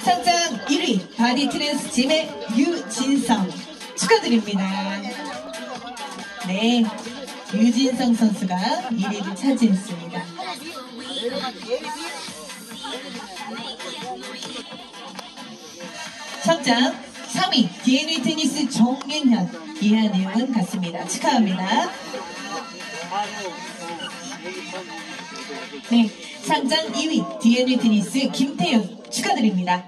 상장 1위 바디 트랜스 짐의 유진성 축하드립니다. 네, 유진성 선수가 1위를 차지했습니다. 상장 3위 DNA 테니스 정윤현 이하 내용은 같습니다. 축하합니다. 네, 상장 2위 DNA 테니스 김태윤 축하드립니다.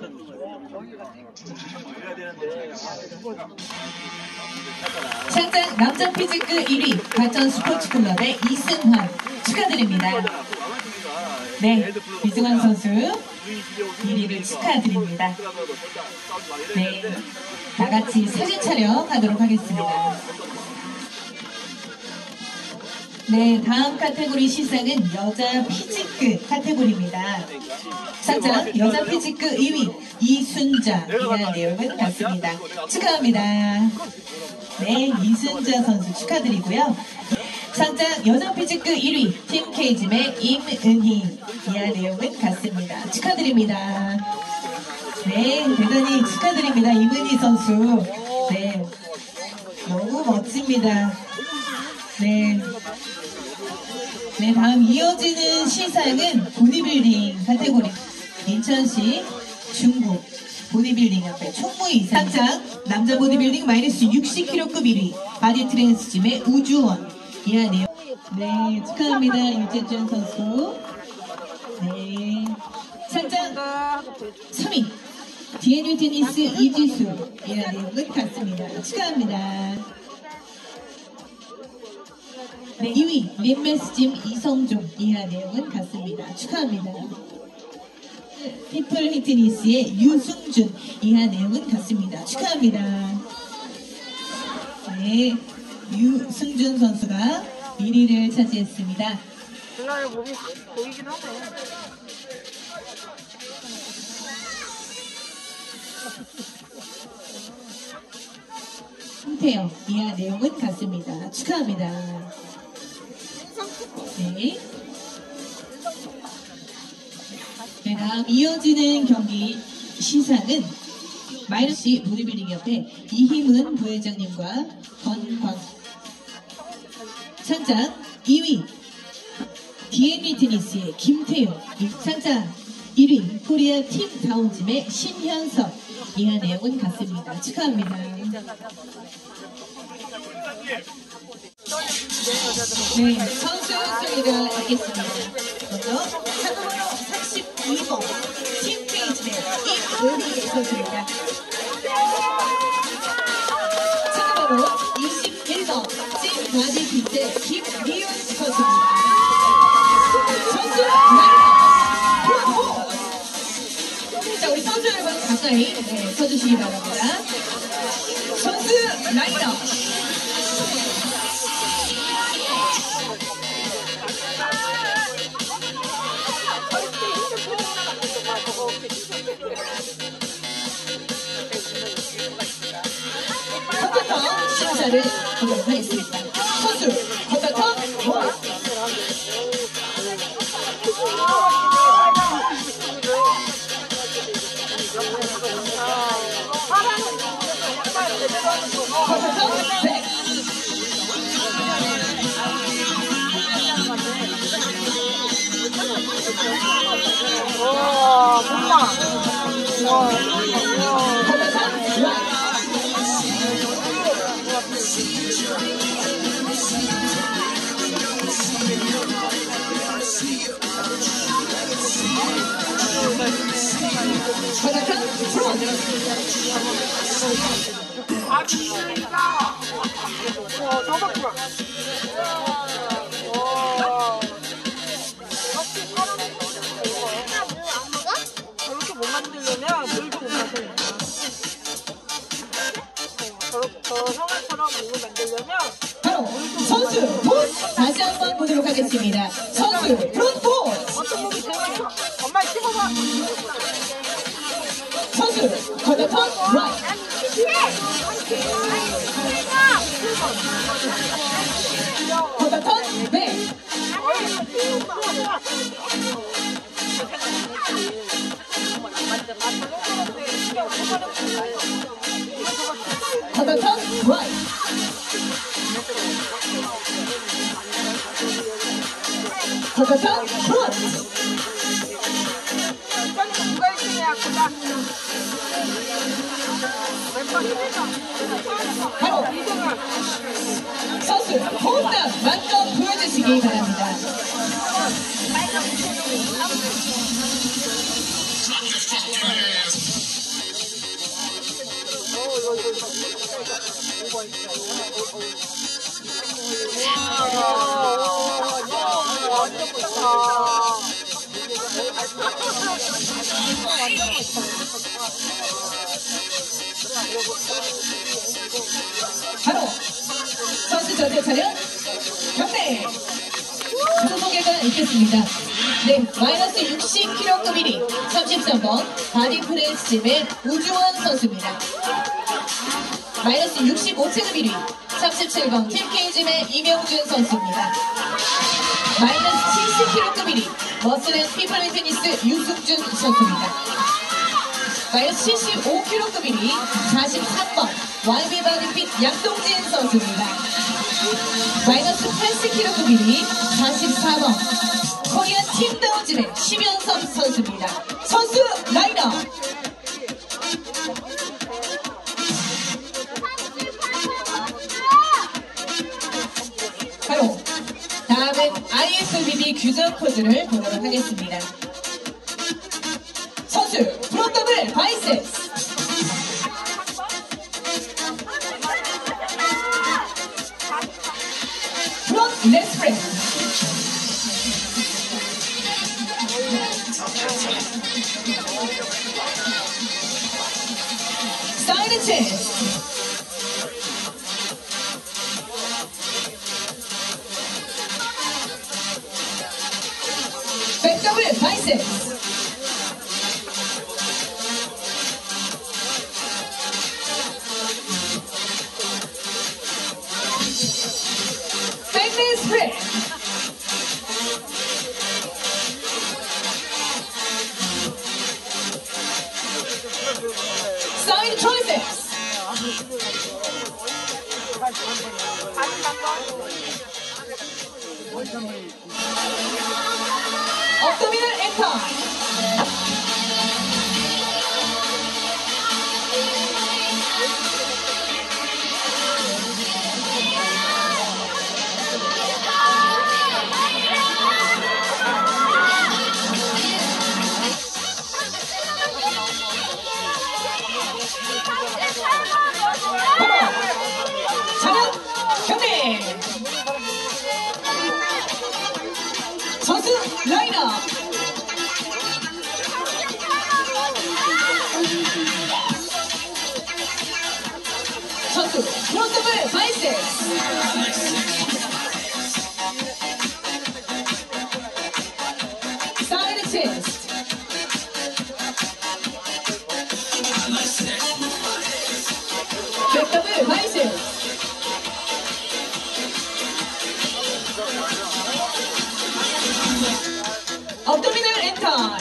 상장 남자 피지크 1위 발전 스포츠클럽의 이승환 축하드립니다. 네, 이승환 선수 1위를 축하드립니다. 네, 다같이 사진 촬영하도록 하겠습니다. 네, 다음 카테고리 시상은 여자 피지크 카테고리입니다. 상장 여자 피지크 2위 이순자 이하 내용은 같습니다. 축하합니다. 네, 이순자 선수 축하드리고요. 상장 여자 피지크 1위 팀 K짐의 임은희 이하 내용은 같습니다. 축하드립니다. 네, 대단히 축하드립니다. 임은희 선수. 네, 너무 멋집니다. 네. 네, 다음 이어지는 시상은 보디빌딩 카테고리. 인천시 중국 보디빌딩 협회 총무이사 상장 남자 보디빌딩 마이너스 60kg급 1위 바디 트랜스짐의 우주원 이하 내용. 네, 축하합니다. 유재준 선수. 네, 상장 3위 DNA 테니스 이지수 이하 내용은 같습니다. 축하합니다. 네, 2위 린메스짐 이성종 이하 내용은 같습니다. 축하합니다. 피플 히트니스의 유승준 이하 내용은 같습니다. 축하합니다. 네, 유승준 선수가 1위를 차지했습니다. 전화에 몸이 보이긴 하네. 홍태영 이하 내용은 같습니다. 축하합니다. 네. 네, 다음 이어지는 경기 시상은 마이너스 보디빌딩 협회 이희문 부회장님과 권광 상장 2위 DNA 테니스의 김태용 상장 1위 코리아 팀 다운짐의 신현석 이하 내용은 같습니다. 축하합니다. 네, 선수 소개가 있겠습니다. 먼저 차번호 42번 팀 페이지의 임은희 선수입니다. 차번호 21번 찐 바디 핏의 김리윤 선수입니다. 선수 라인업! 자, 우리 선수 여러분 가까이 서주시기 바랍니다. 선수 라인업! 컴퓨터 심사를 하도록 하겠습니다. 선수 컴퓨터 원. 컴퓨터 백. 와, 뭔가. 와, 저렇게 못 만들려면 물도 못 마셔요. 저 형아처럼 몸을 만들려면 바로 선수 포즈 다시 한번 보도록 하겠습니다. 선수 프론트 포즈. 어떤 몸이 좋아요? 엄마 씹어봐. 선수 컴퓨터 라이트. 컴퓨터 백. 안 만져. 터터터 프론트. 누가 1등이야, 보자. 왼발 힘내자. 바로 2등을. 선수 호흡단 만점 보여주시기 바랍니다. 완전 크다. 바로 선수 전체 차량 경례 소개가 있겠습니다. 네, 마이너스 60kg 1위 33번 바디프레스짐의 우주원 선수입니다. 마이너스 65체급 1위 37번 팀케이짐의 이명준 선수입니다. 마이너스 70kg 1위 머슬앤 피플 테니스 유승준 선수입니다. 마이너스 75kg 1위 43번 YB 바디핏 양동진 선수입니다. 마이너스 80kg 1위 44번 코리안 팀다운짐의 심연섭 선수입니다. 선수 라인업 바로 다음은 IFBB 규정 포즈를 보도록 하겠습니다. 선수 프론트 더블 바이셉스 프론트 레스 프레스 사이드 체스트 백 더블 바이셉스 백리 스프레드 사이드 트라이셉스 업도미널 앵커 차렷 경례 선수 라인업 선수 프론트블 바이셉스 사이드 체스트 백더블 바이셉스 업도미널 엔터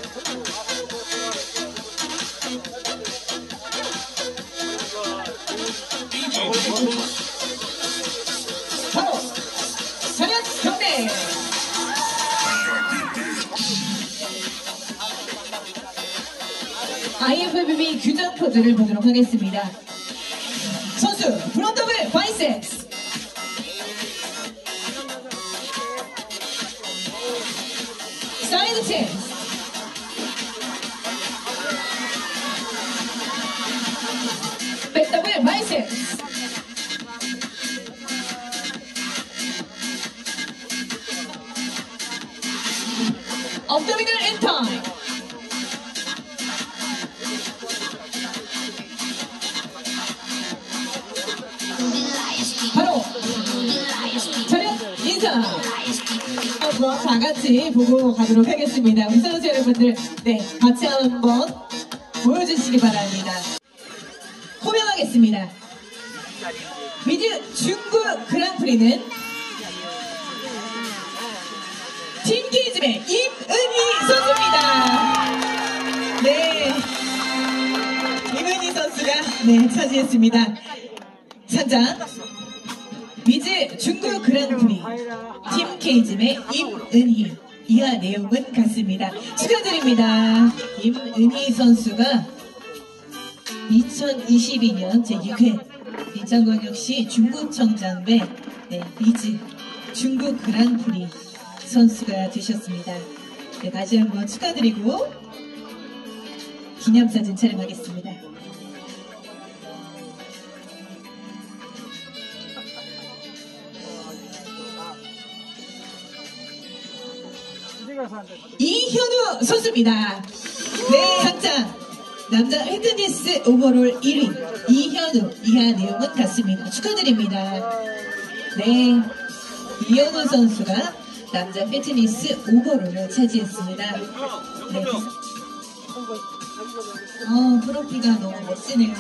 바로 차렷 경례 IFBB 규정 포즈를 보도록 하겠습니다. 선수 프론트블 바이셉스 사이드 체스트 백더블 바이셉스 업도미널 엔터 바로 차렷 인사 한번 다 같이 보고 가도록 하겠습니다. 우리 선수 여러분들 네 같이 한번 보여주시기 바랍니다. 호명하겠습니다. 미즈 중구 그랑프리는 팀케이즘의 임은희 선수입니다. 네, 임은희 선수가 네 차지했습니다. 3장 미즈 K즈 중국 그랑프리 팀 K짐의 임은희. 이하 내용은 같습니다. 축하드립니다. 임은희 선수가 2022년 제6회 인천광역시 중구청장배 K즈 중국 그랑프리 선수가 되셨습니다. 네, 다시 한번 축하드리고 기념사진 촬영하겠습니다. 이현우 선수입니다. 네, 상장 남자 피트니스 오버롤 1위 이현우. 이하 내용은 같습니다. 축하드립니다. 네, 이현우 선수가 남자 피트니스 오버롤을 차지했습니다. 네. 프로피가 너무 멋지네요.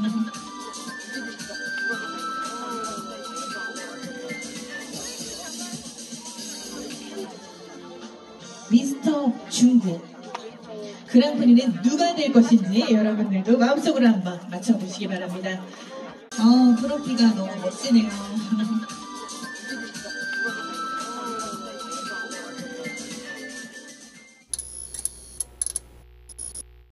미스터 중국 그랑프리는 누가 될 것인지 여러분들도 마음속으로 한번 맞춰보시기 바랍니다. 프로피가 너무 멋지네요.